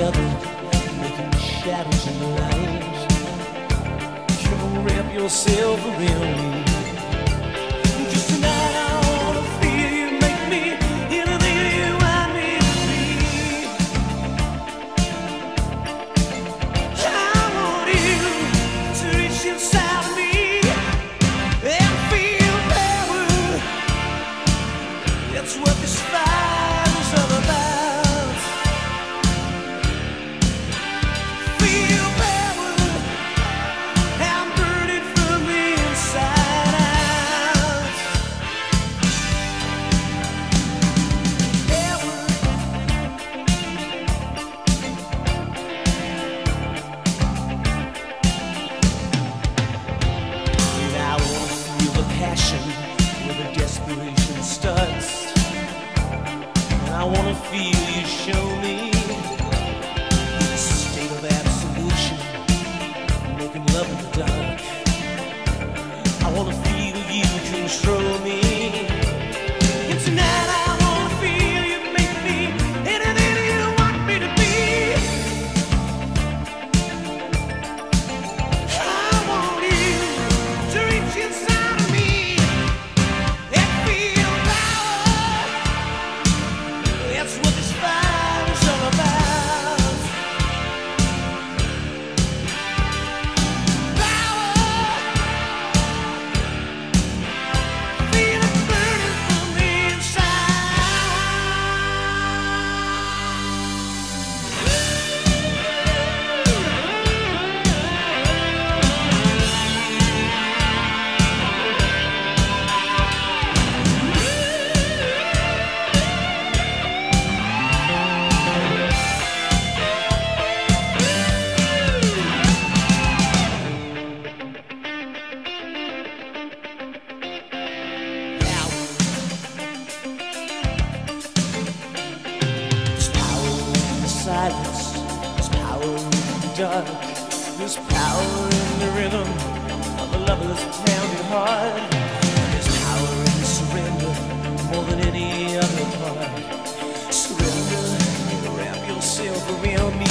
another, making shadows in the light. Come on, wrap yourself around me. Just tonight I wanna feel you, make me anything you want me to be. I want you to reach inside of me and feel power. That's what this fight is all about. Feel power. I'm burning from the inside out. Power. And I wanna feel the passion where the desperation starts. I wanna feel you show me the state of absolution, making love in the dark. I wanna feel you control me. And tonight I wanna feel you, make me anything you want me to be. I want you to reach inside of me and feel power. That's what this fight is all about. Power. Feel it burning from the silence, there's power in the dark, there's power in the rhythm of a lover's pounding heart. There's power in surrender more than any other part. Surrender, wrap yourself around me.